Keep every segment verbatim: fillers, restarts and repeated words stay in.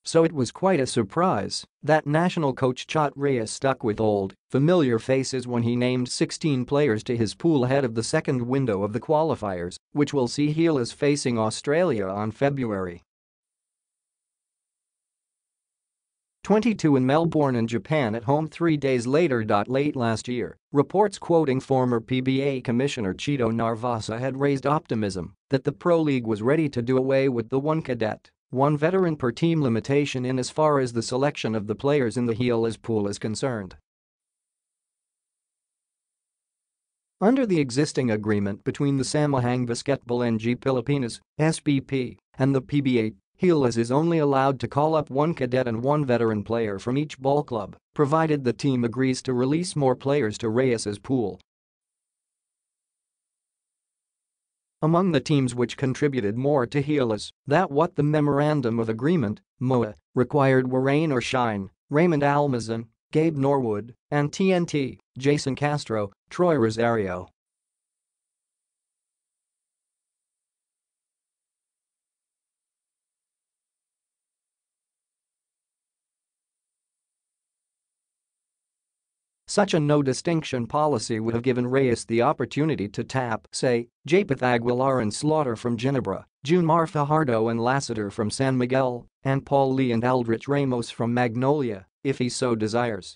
so it was quite a surprise that national coach Chot Reyes stuck with old, familiar faces when he named sixteen players to his pool ahead of the second window of the qualifiers, which will see Gilas facing Australia on February twenty-second in Melbourne and Japan at home three days later. Late last year, reports quoting former P B A Commissioner Chito Narvasa had raised optimism that the Pro League was ready to do away with the one cadet, one veteran per team limitation in as far as the selection of the players in the Gilas pool is concerned. Under the existing agreement between the Samahang Basketbol and Gilas Pilipinas, S B P, and the P B A, Gilas is only allowed to call up one cadet and one veteran player from each ball club, provided the team agrees to release more players to Reyes' pool. Among the teams which contributed more to Gilas than what the Memorandum of Agreement, M O A, required were Rain or Shine, Raymond Almazan, Gabe Norwood, and T N T, Jayson Castro, Troy Rosario. Such a no-distinction policy would have given Reyes the opportunity to tap, say, Japeth Aguilar and Slaughter from Ginebra, June Mar Fajardo and Lassiter from San Miguel, and Paul Lee and Aldrich Ramos from Magnolia, if he so desires.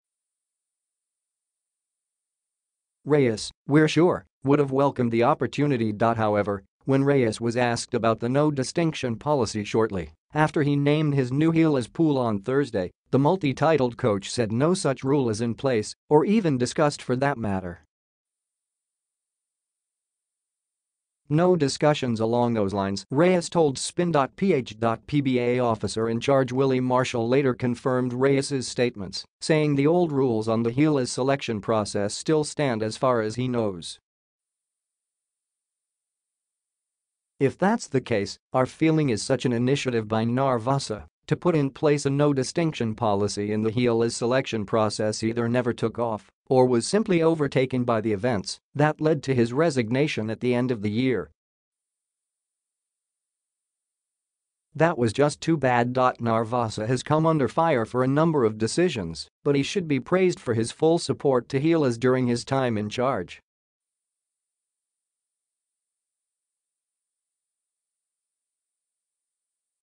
Reyes, we're sure, would have welcomed the opportunity. However, when Reyes was asked about the no-distinction policy shortly after he named his new Gilas pool on Thursday, the multi-titled coach said no such rule is in place, or even discussed for that matter. No discussions along those lines, Reyes told S P I N dot P H dot P B A officer in charge Willie Marcial later confirmed Reyes' statements, saying the old rules on the Gilas selection process still stand as far as he knows. If that's the case, our feeling is such an initiative by Narvasa to put in place a no-distinction policy in the Gilas selection process either never took off or was simply overtaken by the events that led to his resignation at the end of the year. That was just too bad. Narvasa has come under fire for a number of decisions, but he should be praised for his full support to Gilas during his time in charge.